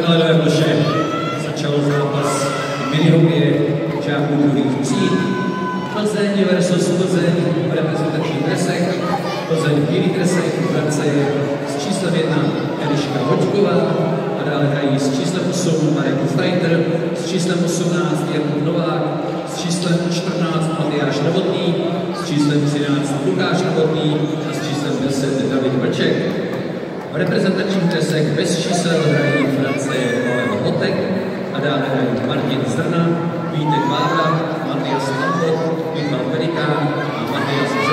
Mladé Vlše začal zápas minihokej žáků druhých tříd. Plzeň versus Plzeň v reprezentačních dresech. Plzeň v bílých dresech, v brance je s číslem 1 Eliška Hoďková a dále hrají s číslem 8 Marek Hufreiter, s číslem 18 Jan Novák, s číslem 14 Matyáš Novotný, s číslem 13 Lukáš Novotný a s číslem 10 David Vlček. V reprezentačních dresech bez čísel hrají Francie Pavel Hotek a dále hrají Martin Zrna, Vítek Vávra, Matias Lampot, Michal Pelikán a Matias